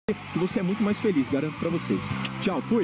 e você é muito mais feliz, garanto pra vocês. Tchau, fui!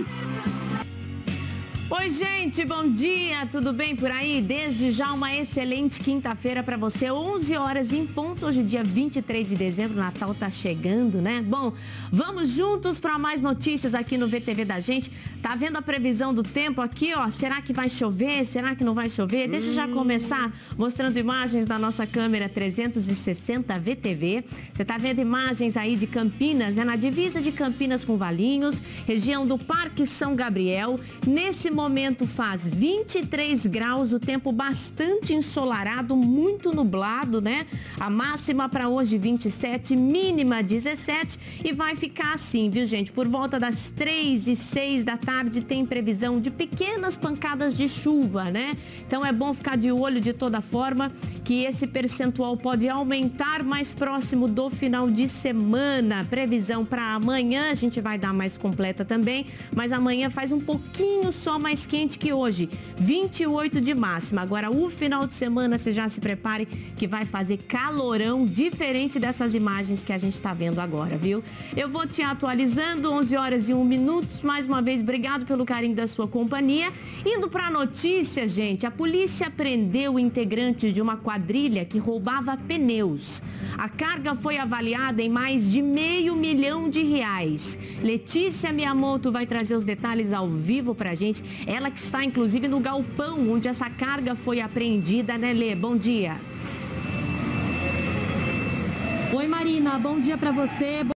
Oi, gente, bom dia, tudo bem por aí? Desde já uma excelente quinta-feira para você, 11 horas em ponto, hoje dia 23 de dezembro, Natal tá chegando, né? Bom, vamos juntos para mais notícias aqui no VTV da gente. Tá vendo a previsão do tempo aqui, ó? Será que vai chover? Será que não vai chover? Deixa eu já começar mostrando imagens da nossa câmera 360 VTV. Você tá vendo imagens aí de Campinas, né? Na divisa de Campinas com Valinhos, região do Parque São Gabriel. Nesse momento faz 23 graus, o tempo bastante ensolarado, muito nublado, né? A máxima para hoje 27, mínima 17 e vai ficar assim, viu, gente? Por volta das 3 e 6 da tarde tem previsão de pequenas pancadas de chuva, né? Então é bom ficar de olho de toda forma que esse percentual pode aumentar mais próximo do final de semana. Previsão para amanhã, a gente vai dar mais completa também, mas amanhã faz um pouquinho só mais quente que hoje, 28 de máxima. Agora, o final de semana, você já se prepare que vai fazer calorão, diferente dessas imagens que a gente está vendo agora, viu? Eu vou te atualizando, 11 horas e 1 minuto. Mais uma vez, obrigado pelo carinho da sua companhia. Indo para a notícia, gente, a polícia prendeu integrantes de uma quadrilha que roubava pneus. A carga foi avaliada em mais de R$500 mil. Letícia Miyamoto vai trazer os detalhes ao vivo pra gente. Ela que está, inclusive, no galpão onde essa carga foi apreendida, né, Lê? Bom dia. Oi, Marina. Bom dia pra você.